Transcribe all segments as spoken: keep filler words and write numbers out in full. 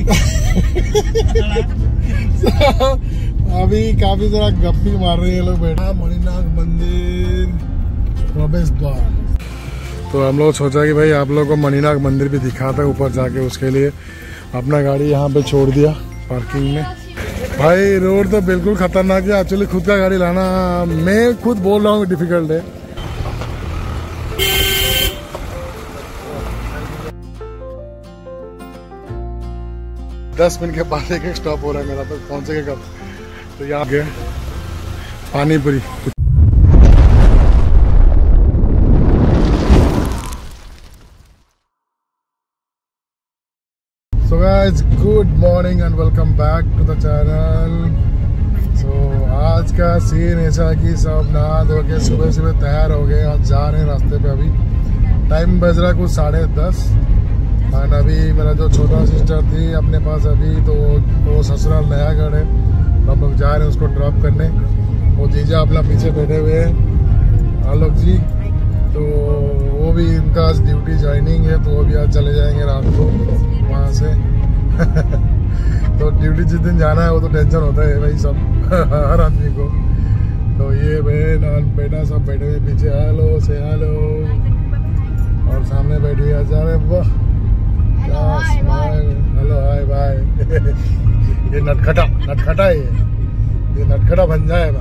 अभी काफी जरा गप्पी मार रहे हैं लोग बैठा। मणिनाग मंदिर प्रवेश द्वार। तो हम लोग सोचा कि भाई आप लोगों को मणिनाग मंदिर भी दिखाता है ऊपर जाके। उसके लिए अपना गाड़ी यहाँ पे छोड़ दिया पार्किंग में। भाई रोड तो बिल्कुल खतरनाक है। एक्चुअली खुद का गाड़ी लाना मैं खुद बोल रहा हूँ डिफिकल्ट है। दस मिनट के बाद एक एक स्टॉप हो रहा है मेरा, तो पहुंचेगा कब? तो यहाँ गए पानी पूरी। So guys good morning and welcome back to the channel. So आज का सीन ऐसा कि सब नहा धो के सुबह सुबह तैयार हो गए और जा रहे हैं रास्ते पे। अभी टाइम बज रहा है कुछ साढ़े दस। और अभी मेरा जो छोटा सिस्टर थी अपने पास अभी, तो वो ससुराल नयागढ़ है, तो हम लोग जा रहे हैं उसको ड्रॉप करने। वो जीजा अपना पीछे बैठे हुए हैं आलोक जी, तो वो भी इनका आज ड्यूटी ज्वाइनिंग है, तो वो भी आज चले जाएंगे रात को वहाँ से। तो ड्यूटी जिस दिन जाना है वो तो टेंशन होता है भाई सब हर आदमी को। तो ये बहन और बेटा सब बैठे हुए पीछे, हेलो से हेलो, और सामने बैठी हुई आचार्य। वाह हेलो हाय बाय। ये नटखटा नटखटा है, ये नटखटा बन जाएगा।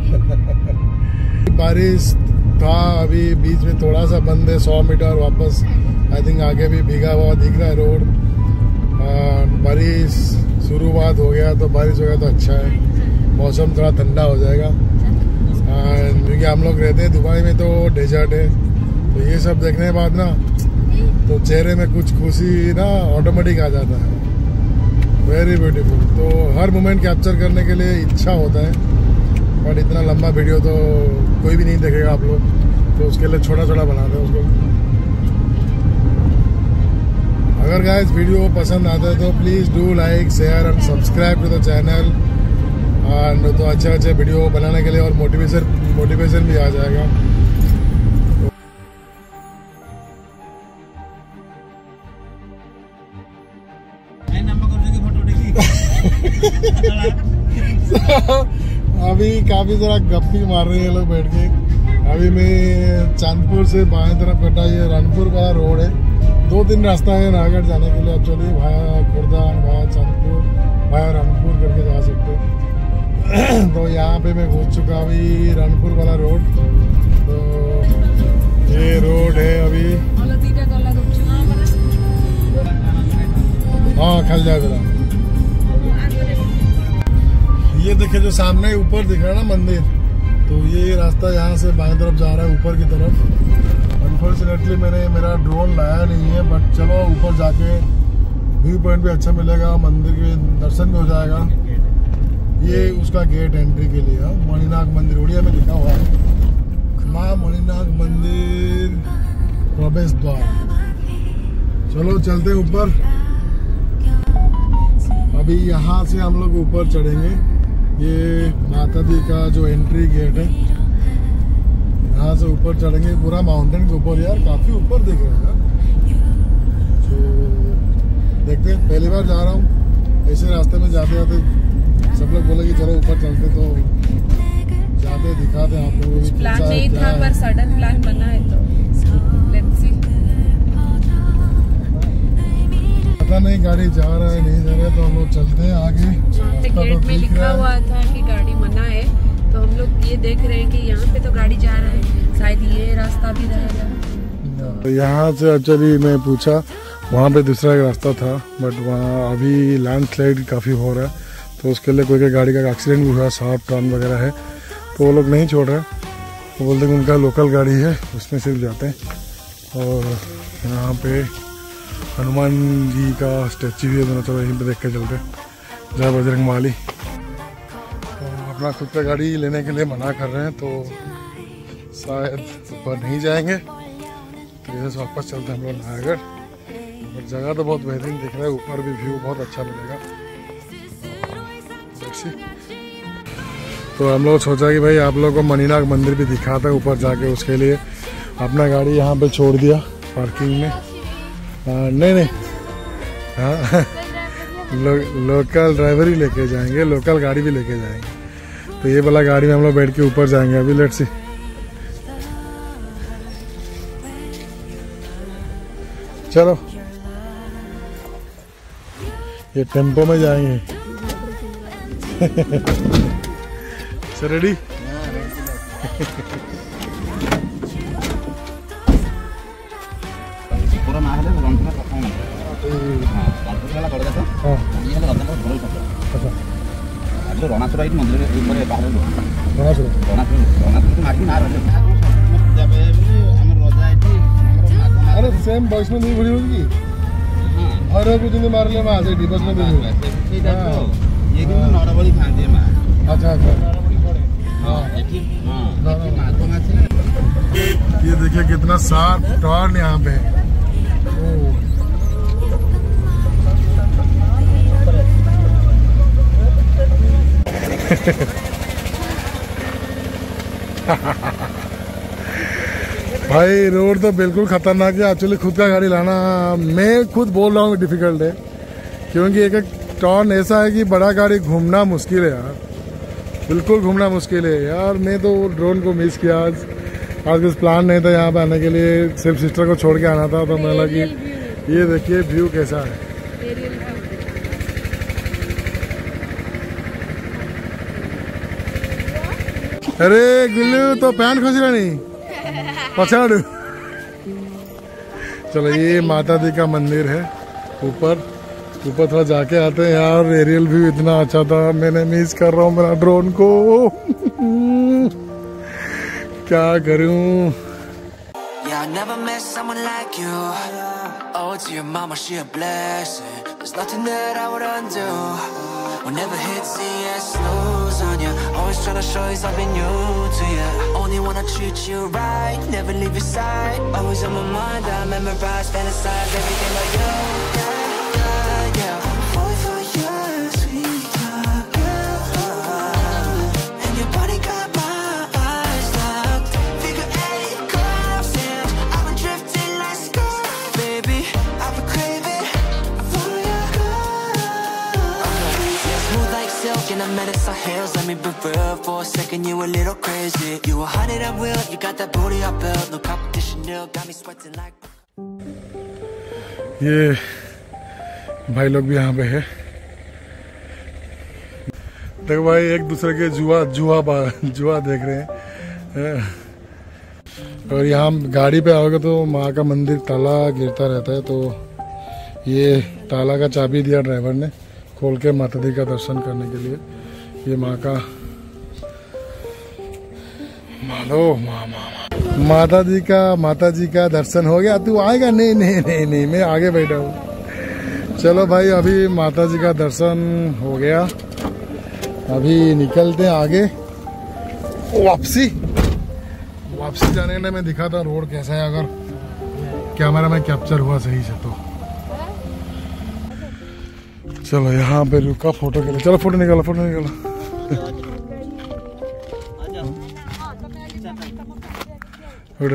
बारिश था अभी बीच में थोड़ा सा बंद है, सौ मीटर वापस आई थिंक आगे भी भीगा हुआ दिख रहा है रोड। बारिश शुरुआत हो गया, तो बारिश हो गया तो अच्छा है, मौसम थोड़ा ठंडा हो जाएगा। क्योंकि हम लोग रहते हैं दुबई में, तो डेजर्ट है, तो ये सब देखने के बाद ना तो चेहरे में कुछ खुशी ना ऑटोमेटिक आ जाता है। Very beautiful. तो हर मोमेंट कैप्चर करने के लिए इच्छा होता है, बट इतना लंबा वीडियो तो कोई भी नहीं देखेगा आप लोग, तो उसके लिए छोटा छोटा बनाते हैं उसको। अगर गाइस वीडियो पसंद आता है तो please do like share and subscribe to the channel. And तो अच्छे अच्छे वीडियो बनाने के लिए और मोटिवेशन मोटिवेशन भी आ जाएगा। अभी काफी जरा गप्पी मार रहे हैं लोग बैठ के। अभी मैं चांदपुर से बाएं तरफ कटा, ये रनपुर वाला रोड है। दो तीन रास्ता है नागढ़ जाने के लिए एक्चुअली, भाया खुर्दा, भाया चांदपुर, भाया रनपुर करके जा सकते। तो यहाँ पे मैं घुस चुका अभी रनपुर वाला रोड। तो ये रोड है अभी, हाँ खल जाए जरा। ये देखिए जो सामने ऊपर दिख रहा है ना मंदिर, तो ये रास्ता यहाँ से बाएं तरफ जा रहा है ऊपर की तरफ। अनफॉर्चुनेटली मैंने मेरा ड्रोन लाया नहीं है, बट चलो ऊपर जाके व्यू पॉइंट भी अच्छा मिलेगा, मंदिर के दर्शन भी हो जाएगा। ये उसका गेट एंट्री के लिए है, मणिनाग मंदिर उड़िया में लिखा हुआ है, माँ मणिनाग मंदिर प्रवेश द्वार। चलो चलते हैं ऊपर। अभी यहाँ से हम लोग ऊपर चढ़ेंगे। ये माता दी का जो एंट्री गेट है, यहाँ से ऊपर चढ़ेंगे पूरा माउंटेन के ऊपर। यार काफी ऊपर दिख रहा है यार। तो देखते हैं, पहली बार जा रहा हूँ ऐसे रास्ते में। जाते जाते सब लोग बोले कि चलो ऊपर चलते, तो जाते दिखाते आप लोगों को। प्लान नहीं था पर सडन प्लान बना है, तो लेट्स सी। पता नहीं गाड़ी जा रहा है नहीं जा रहा है, तो हम लोग चलते हैं आगे। गेट में लिखा हुआ था कि गाड़ी मना है, तो हम लोग ये देख रहे हैं कि यहाँ पे तो गाड़ी जा रहा है, शायद ये रास्ता भी रहेगा। तो यहाँ से एक्चुअली मैं पूछा, वहाँ पे दूसरा एक रास्ता था, बट वहाँ अभी लैंडस्लाइड काफ़ी हो रहा है, तो उसके लिए कोई कोई गाड़ी का एक्सीडेंट भी हुआ, शार्प टर्न वगैरह है, तो वो लोग नहीं छोड़ रहे। वो बोलते हैं उनका लोकल गाड़ी है, उसमें सिर्फ जाते हैं। और यहाँ पे हनुमान जी का स्टैचू भी है दोनों, चलो यहीं पे देख के चलते। जय बजरंग माली। तो अपना खुद का गाड़ी लेने के लिए मना कर रहे हैं, तो शायद ऊपर नहीं जाएंगे, तो इधर से वापस चलते हैं हम लोग नागढ़। और जगह तो बहुत बेहतरीन दिख रहा है, ऊपर भी व्यू बहुत अच्छा मिलेगा। तो हम लोग सोचा कि भाई आप लोगों को मणिनाग मंदिर भी दिखाता है ऊपर जाके। उसके लिए अपना गाड़ी यहाँ पे छोड़ दिया पार्किंग में। आ, नहीं नहीं हाँ लो, लोकल ड्राइवर ही लेके जाएंगे, लोकल गाड़ी भी लेके जाएंगे। तो ये वाला गाड़ी में हम लोग बैठ के ऊपर जाएंगे अभी। Let's see. चलो ये टेम्पो में जाएंगे। Sir ready? पूरा ना है तो रंग में प्रथम हां रंग वाला कर देता हां ये वाला रंग का भल सकता। अच्छा अब रणासुर आई मंदिर के ऊपर बाहर लो रणासुर रणासुर रणासुर तो मार्गी ना रहले जब हमर रोजा आईती हमर अरे सेम वैष्णो देवी भरी होगी। हां हर को दिन मारले मा से डिबस में देवी ସେଇଟା ये कि नौरा बड़ी खांदे मा। अच्छा अच्छा हां एठी हां एठी माको माछ ना। ये देखिए कितना साफ टर्न यहाँ पे है। भाई रोड तो बिल्कुल खतरनाक है। एक्चुअली खुद का गाड़ी लाना मैं खुद बोल रहा हूँ डिफिकल्ट है, क्योंकि एक एक टर्न ऐसा है कि बड़ा गाड़ी घूमना मुश्किल है यार, बिल्कुल घूमना मुश्किल है यार। मैं तो ड्रोन को मिस किया आज। आज कुछ प्लान नहीं था यहाँ पे आने के लिए, सिर्फ सिस्टर को छोड़ के आना था। तो मैं लगी ये देखिए व्यू कैसा है। अरे गुल्लू तो पैंट खोज नहीं पछाड़। चलो ये माता दी का मंदिर है ऊपर। ऊपर थोड़ा जाके आते हैं यार। एरियल व्यू इतना अच्छा था, मैंने मिस कर रहा हूँ मेरा ड्रोन को। क्या करूं? Yeah, I never met someone like you. Oh, to your mama, she a blessing. There's nothing that I would undo. We'll never hit C S snooze on you. Always tryna show you something new to you. Only wanna treat you right, never leave your side. Always on my mind, I memorize, fantasize everything about you. Yeah, yeah, yeah. Fall for you, sweetheart, girl. And your body got my eyes locked. Figure eight, curves, and I've been drifting like skirt. Baby, I've been craving for your love. Smooth like silk and I'm at our heels. Let me be real for a second, you a little crazy. You a hundred at will, you got that booty I built. No competition, nil, got me sweating like. ये भाई लोग भी यहाँ पे है। देखो भाई एक दूसरे के जुआ जुआ जुआ देख रहे हैं। और यहाँ गाड़ी पे आओगे तो माँ का मंदिर ताला गिरता रहता है, तो ये ताला का चाबी दिया ड्राइवर ने खोल के माता दी का दर्शन करने के लिए। ये माँ का मालो माँ माँ माता जी का माता जी का दर्शन हो गया। तू आएगा? नहीं नहीं नहीं नहीं मैं आगे बैठा हूँ। चलो भाई अभी माता जी का दर्शन हो गया, अभी निकलते हैं आगे वापसी। वापसी जाने के लिए मैं दिखाता हूँ रोड कैसा है, अगर कैमरा में कैप्चर हुआ सही से तो। चलो यहाँ पे रुका फोटो के लिए। चलो फोटो निकालो फोटो निकालो। उड़ा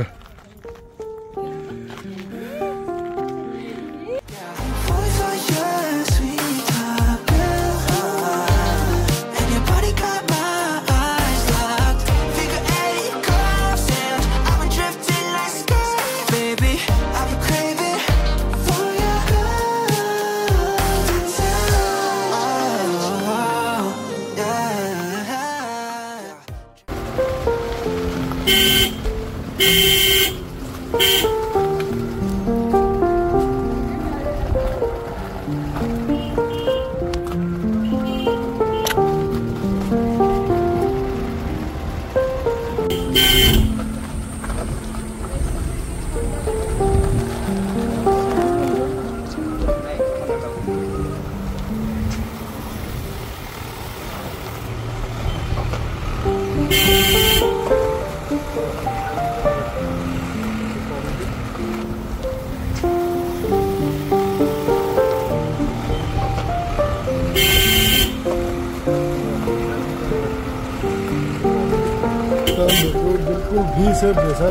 बिल्कुल घी से जैसा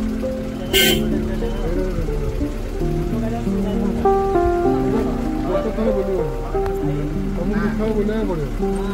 है। पता नहीं बोलियो हम दिखाओ बोले हैं बोले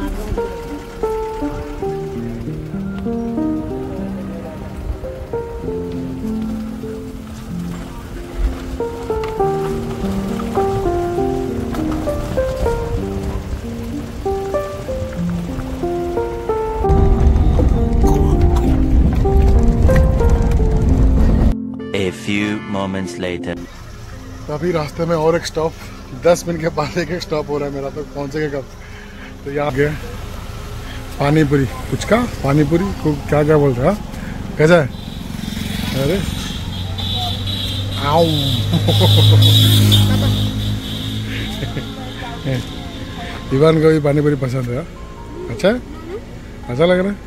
A few moments later. अभी रास्ते में और एक स्टॉप, दस मिनट के बाद एक एक स्टॉप हो रहा है मेरा, तो पहुंचेंगे कब? तो यहाँ गए पानी पूरी, कुछ का पानी पूरी को क्या क्या बोल रहा है, कैसा है? अरे आओ इवान को भी पानी पूरी पसंद है। अच्छा है, अच्छा लग रहा है।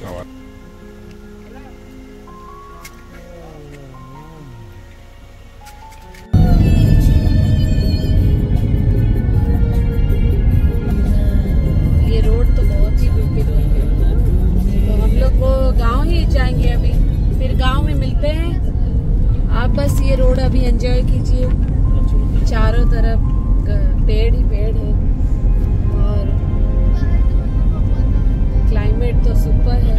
बस ये रोड अभी एंजॉय कीजिए, चारों तरफ पेड़ ही पेड़ है और क्लाइमेट तो सुपर है।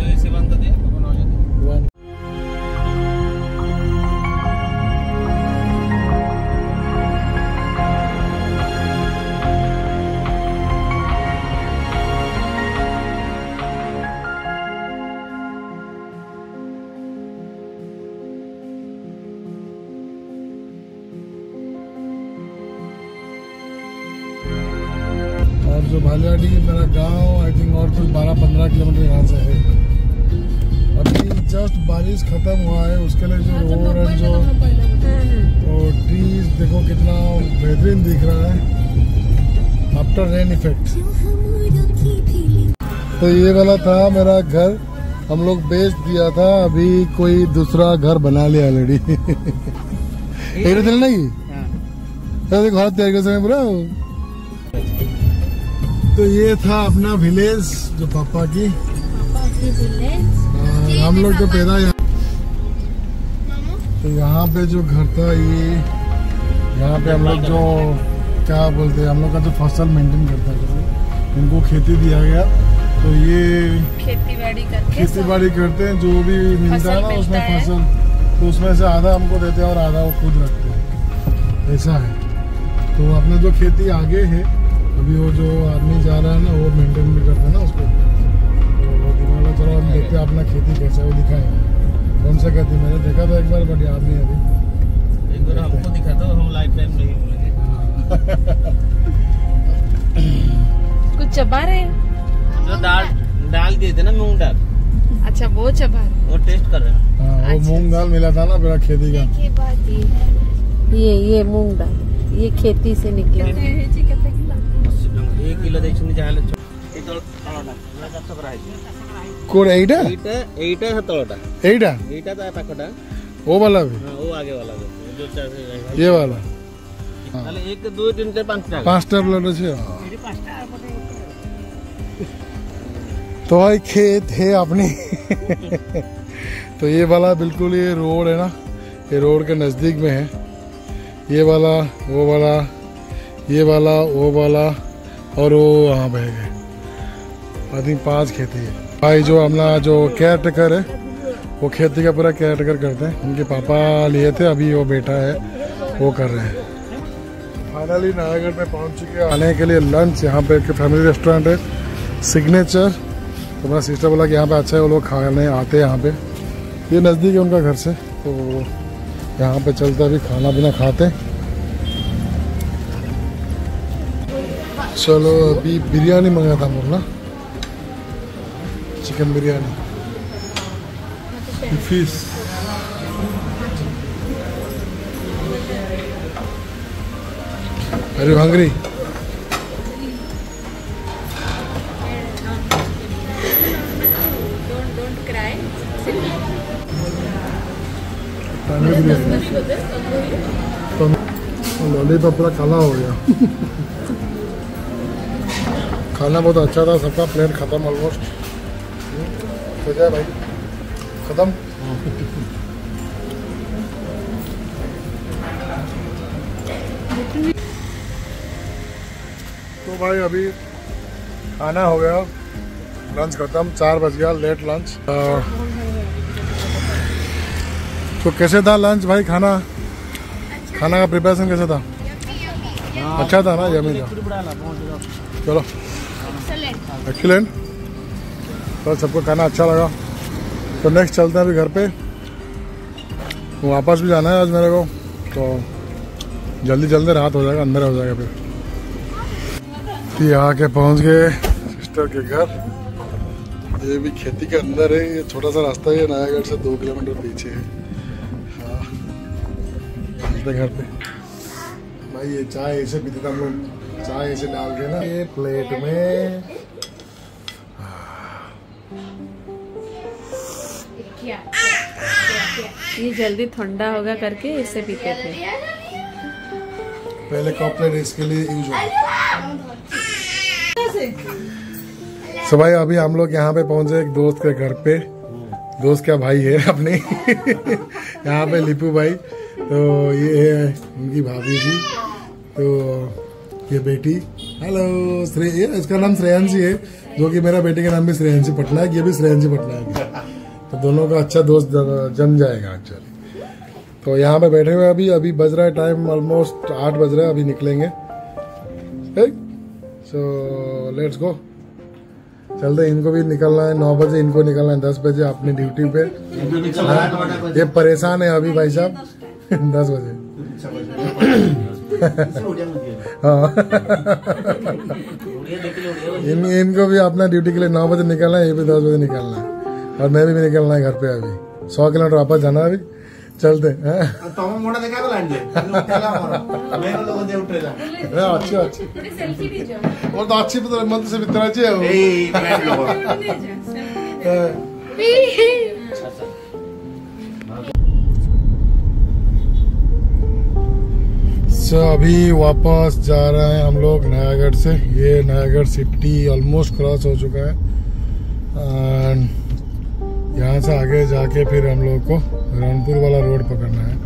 और जो भालियाडी मेरा गांव आई थिंक और कुछ बारह पंद्रह किलोमीटर यहाँ से है। अभी जस्ट बारिश खत्म हुआ है, उसके लिए जो रोड एंड जो तो ट्रीज देखो कितना बेहतरीन दिख रहा है आफ्टर रेन इफेक्ट। तो ये वाला था मेरा घर, हम लोग बेच दिया था, अभी कोई दूसरा घर बना लिया ऑलरेडी। एक दिन नहीं देखो हाथ तैयार कर पूरा। तो ये था अपना विलेज जो पापा की, पापा की विलेज। हम लोग जो पैदा यहाँ, तो यहाँ पे जो घर था ये, यहाँ पे हम लोग जो क्या बोलते हैं, हम लोग का जो फसल मेंटेन करता है, इनको खेती दिया गया, तो ये खेती बाड़ी करते खेती बाड़ी करते हैं, जो भी मिलता है ना उसमें फसल, तो उसमें से आधा हमको देते हैं और आधा वो खुद रखते हैं, ऐसा है। तो अपने जो खेती आगे है, अभी वो जो आदमी जा रहा है ना वो मेंटेन भी करता है ना उसको, तो वो दिमाग चलो हम देखते हैं अपना खेती कैसा है, वो दिखाएंगे कौन सा खेती। मैंने देखा था एक बार, बट याद नहीं अभी, एक बार हमको दिखा दो, हम लाइफ टाइम नहीं भूलेंगे। कुछ चबा रहे हैं जो दाल डाल दिए थे ना, मूंग दाल। अच्छा वो चबा रहे, वो टेस्ट कर रहे हैं। हाँ, वो मूंग दाल मिला था ना मेरा खेती का। ये ये मूंग दाल ये खेती से निकला है। एक किलो देखिए जाले कोड एटा एटा एटा है तोड़ा एटा एटा तो पाखटा वो वाला भी, हां वो आगे वाला जो चार ये वाला ताले एक दो तीन चार पांच टा पांच टा ब्लड है। तो भाई खेत है अपनी। तो ये वाला बिल्कुल ये रोड है ना, ये रोड के नजदीक में है, ये वाला वो वाला ये वाला वो वाला और वो वहाँ बह गए। आई थिंक पांच खेती है। भाई जो अपना जो केयर टेकर है वो खेती का पूरा केयर टेकर करते हैं, उनके पापा लिए थे, अभी वो बेटा है वो कर रहे हैं। फाइनली नायागढ़ में पहुँच चुके हैं। आने के लिए लंच यहाँ पे एक फैमिली रेस्टोरेंट है सिग्नेचर, तो मेरा सिस्टर बोला कि यहाँ पे अच्छा है, वो लोग खाने आते हैं यहाँ पे, ये नज़दीक है उनका घर से, तो यहाँ पे चलते अभी खाना पीना खाते। चलो अभी बिरयानी मंगाया था हम लोग ना, chicken biryani fish. Are you hungry? Don't don't cry. Lollipop पूरा काला हो गया। खाना बहुत अच्छा था, सबका प्लेट खत्म ऑलमोस्ट हो जाए भाई, खत्म। तो भाई अभी खाना हो गया, लंच खत्म, चार बज गया, लेट लंच। तो कैसे था लंच भाई? खाना खाना का प्रिपरेशन कैसा था? अच्छा था ना? यमी था। चलो एक्सीलेंट। तो सबको खाना अच्छा लगा। तो नेक्स्ट चलते हैं अभी घर पे, वापस भी जाना है आज मेरे को, तो जल्दी जल्दी रात हो जाएगा, अंदर हो जाएगा फिर। तो यहाँ के पहुँच गए सिस्टर के घर। ये भी खेती के अंदर है, ये छोटा सा रास्ता है, नयागढ़ से दो किलोमीटर पीछे है। हाँ घर पे भाई ये चाय ऐसे पीते थे हम लोग, चाय ऐसे डाल के ना ये प्लेट में। ये जल्दी ठंडा होगा करके इससे पीते थे पहले। कप प्लेट इसके लिए यूज हुआ। सो भाई अभी हम लोग यहाँ पे पहुंचे एक दोस्त के घर पे। दोस्त क्या भाई है अपने यहाँ पे लिपू भाई। तो ये है उनकी भाभी जी, तो ये बेटी। हेलो श्रे, इसका नाम श्रेयांशी है, जो कि मेरा बेटे का नाम भी श्रेयांशी पटनायक, ये भी श्रेयांशी पटनायक है। तो दोनों का अच्छा दोस्त जम जाएगा एक्चुअली। तो यहाँ पे बैठे हुए अभी अभी बज रहा है टाइम ऑलमोस्ट आठ बज रहा है, अभी निकलेंगे। सो लेट्स गो, चलते। इनको भी निकलना है नौ बजे, इनको निकलना है दस बजे अपनी ड्यूटी पे। ये परेशान है अभी भाई साहब दस बजे। हाँ इन, इनको भी अपना ड्यूटी के लिए नौ बजे निकलना है, ये भी दस बजे निकलना है, और मैं भी निकलना है घर पे। अभी सौ किलोमीटर वापस जाना है, अभी चलते हैं। अच्छी अच्छी और तो अच्छी मत से मित्र सो अभी वापस जा रहे हैं हम लोग नयागढ़ से। ये नयागढ़ सिटी ऑलमोस्ट क्रॉस हो चुका है, एंड यहाँ से आगे जाके फिर हम लोग को रौनपुर वाला रोड पकड़ना है।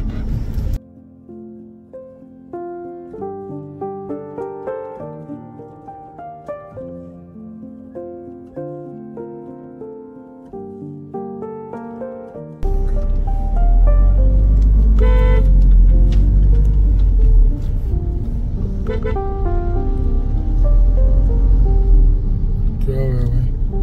क्या हो गया भाई?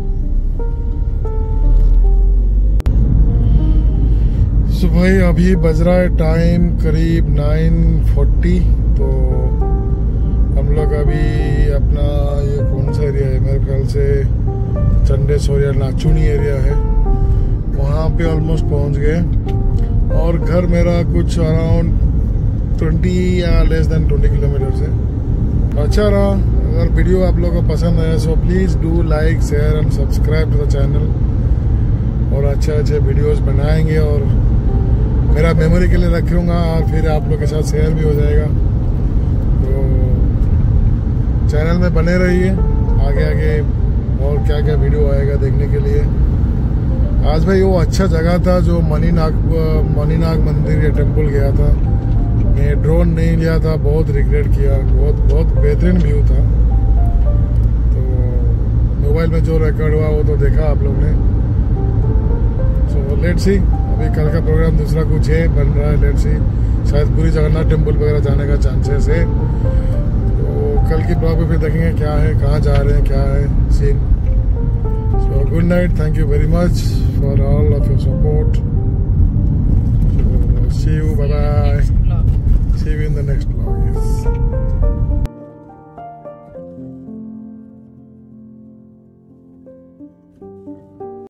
तो भाई अभी बज रहा है टाइम करीब नाइन फोर्टी। तो हम लोग अभी अपना ये कौन सा एरिया है, मेरे ख्याल से चंडेश्वर या नाचुनी एरिया है, वहाँ पे ऑलमोस्ट पहुँच गए। और घर मेरा कुछ अराउंड ट्वेंटी या लेस देन ट्वेंटी किलोमीटर से। अच्छा रहा, अगर वीडियो आप लोगों को पसंद आया so please do like share and subscribe to the channel. और अच्छे अच्छे वीडियोस बनाएंगे और मेरा मेमोरी के लिए रखूँगा, और फिर आप लोग के साथ शेयर भी हो जाएगा। तो चैनल में बने रहिए, आगे आगे और क्या क्या वीडियो आएगा देखने के लिए। आज भाई वो अच्छा जगह था जो मणिनाग मणिनाग मंदिर या टेम्पल गया था, मैं ड्रोन नहीं लिया था, बहुत रिग्रेट किया। बहुत बहुत बेहतरीन व्यू था। तो मोबाइल में जो रिकॉर्ड हुआ वो तो देखा आप लोग ने। सो लेट्स सी, अभी कल का प्रोग्राम दूसरा कुछ है बन रहा है, लेट्स सी। शायद पूरी जगन्नाथ टेम्पल वगैरह जाने का चांसेस है। तो कल की ब्लॉग में फिर देखेंगे क्या है, कहाँ जा रहे हैं, क्या है scene. So good night, thank you very much for all of your support. See you, bye bye, see you in the next